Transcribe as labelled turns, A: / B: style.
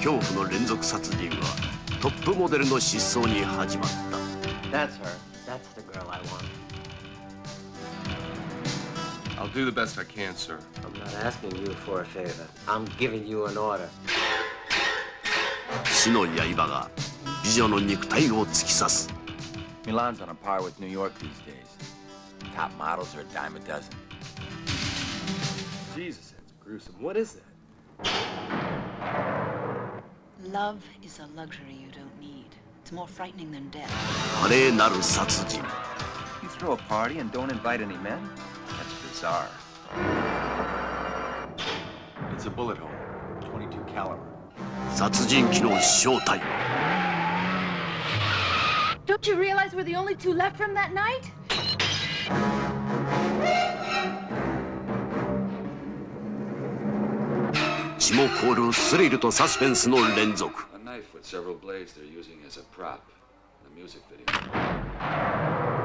A: 恐怖の連続殺人はトップモデルの失踪に始まった。
B: That's her. That's the girl I want.
C: I'll do the best I can, sir.
B: I'm not asking you for a favor. I'm giving you an order.
A: 死の刃が美女の肉体を突き刺す。
D: Milan's on a par with New York these days. Top models are a dime a dozen.
C: Jesus, that's gruesome. What is that?
E: Love is a luxury you don't need. It's more frightening than death.
A: 華麗なる殺人。
D: You throw a party and don't invite any men? That's bizarre.
C: It's a bullet hole, 22 caliber.
A: 殺人鬼の正体。
E: Don't you realize we're the only two left from that night?
A: 血も凍るスリルとサスペンスの連続。
C: A knife with several blades they're using as a prop in the music video.